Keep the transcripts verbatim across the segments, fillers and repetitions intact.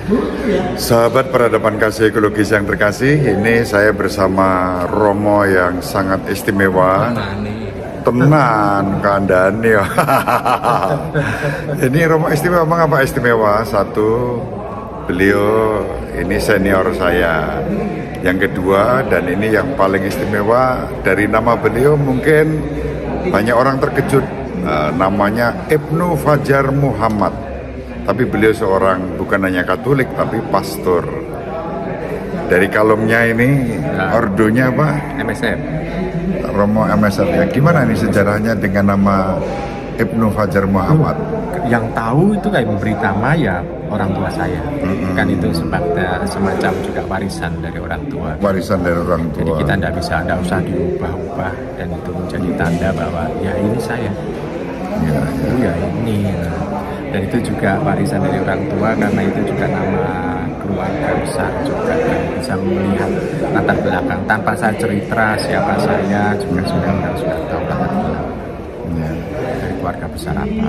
Sahabat peradaban kasih ekologis yang terkasih, ini saya bersama Romo yang sangat istimewa. Tenan kandani. Ini Romo istimewa, mengapa istimewa? Satu, beliau ini senior saya. Yang kedua, dan ini yang paling istimewa, dari nama beliau mungkin banyak orang terkejut. Uh, namanya Ibnu Fajar Muhammad. Tapi beliau seorang bukan hanya Katolik, tapi pastor. Dari kalungnya ini, ordonya apa? M S F. Romo M S F. Ya, gimana nih sejarahnya dengan nama Ibnu Fajar Muhammad? Yang tahu itu kayak memberi nama ya orang tua saya. Mm-hmm. Kan itu semacam, semacam juga warisan dari orang tua. Warisan dari orang tua. Jadi kita tidak bisa, tidak usah diubah-ubah, dan itu menjadi tanda bahwa ya ini saya. Ya, ya. ya ini. Dan itu juga warisan dari orang tua, karena itu juga nama keluarga besar juga, kan bisa melihat latar belakang tanpa saya cerita siapa saya juga sudah sudah tahu latar belakang ya. Dari keluarga besar apa.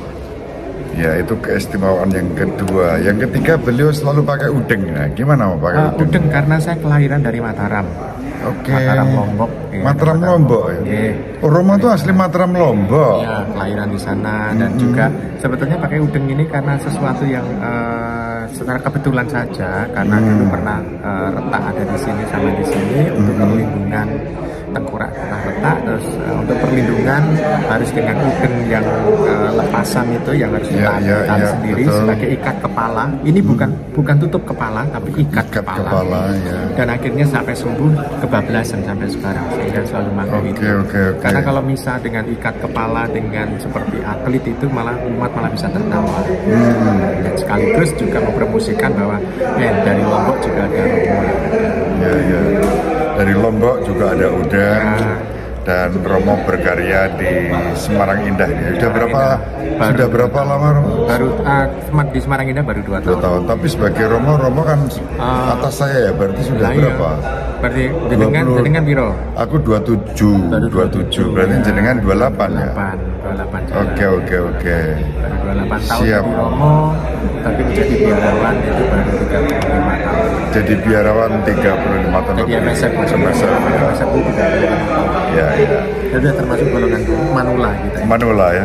Ya, itu keistimewaan yang kedua. Yang ketiga, beliau selalu pakai udeng. Nah, gimana mau pakai uh, udeng? Udeng karena saya kelahiran dari Mataram. Oke. Okay. Mataram Lombok. Ya, Mataram Lombok ya. Yeah. Oh, Romo itu asli Mataram Lombok. Ya, kelahiran di sana. Dan mm-hmm. juga sebetulnya pakai udeng ini karena sesuatu yang uh, secara kebetulan saja, karena mm. dulu pernah uh, retak ada di sini sama di sini mm-hmm. untuk perlindungan tengkorak pernah retak, terus uh, untuk perlindungan harus dengan udeng yang uh, lepasan itu yang harus ditahan yeah, yeah, yeah, sendiri betul. Sebagai ikat kepala. Ini hmm. bukan bukan tutup kepala tapi ikat, ikat kepala. kepala ya. Dan akhirnya sampai sembuh kebablasan sampai sekarang, sehingga selalu pakai okay, itu. Okay, okay. Karena kalau misal dengan ikat kepala dengan seperti atlet itu malah umat malah bisa tertawa. Hmm. Dan sekaligus juga mempromosikan bahwa eh, dari Lombok juga ada Romo. Ya, ya. Dari Lombok juga ada udang ya. Dan Romo berkarya di Semarang Indah. Ya, sudah berapa? Baru, sudah berapa lama Romo? Baru uh, di Semarang Indah baru dua tahun. tahun. Tapi sebagai Romo, Romo kan uh, atas saya ya. Berarti sudah nah berapa? Iya. Berarti jenengan jenengan biro? Aku dua puluh tujuh. dua puluh tujuh. Berarti ya. Jenengan dua puluh delapan ya. dua puluh delapan. Oke oke oke. dua puluh delapan tahun siap. Di Romo, tapi menjadi biarawan itu baru tiga puluh lima tahun. Jadi biarawan tiga puluh lima tahun. Jadi M S F, M S F ya. M S F itu tiga puluh lima tahun. Ya ya. Jadi termasuk golongan manula gitu ya. Manula ya.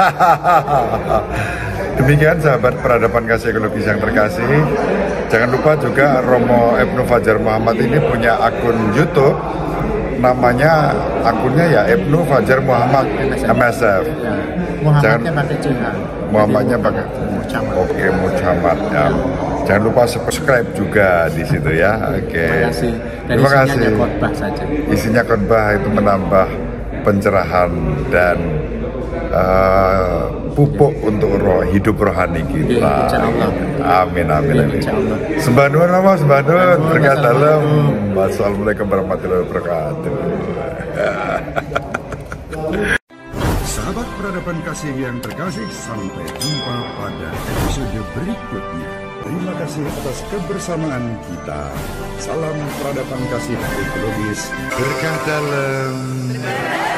Demikian sahabat peradaban kasih ekologis yang terkasih. Jangan lupa juga Romo Ibnu Fajar Muhammad ini punya akun YouTube. Namanya akunnya ya Ibnu Fajar Muhammad M S F. Ya. Muhammadnya pakai C H. Muhammadnya pakai Muhammad. Oke, Muhammad ya. Jangan lupa subscribe juga di situ ya. Oke. Terima kasih. Dan Terima kasih. Isinya khotbah saja. Isinya khotbah itu menambah pencerahan dan uh, pupuk ya. Untuk roh, hidup rohani kita. Ya, amin amin amin. Ya, sembah nuwun Mama, sembah nuwun. Berkat dalam. Wassalamualaikum warahmatullahi wabarakatuh. Sahabat peradaban kasih yang terkasih, sampai jumpa pada episode berikutnya. Terima kasih atas kebersamaan kita. Salam peradaban kasih ekologis. Berkah dalam.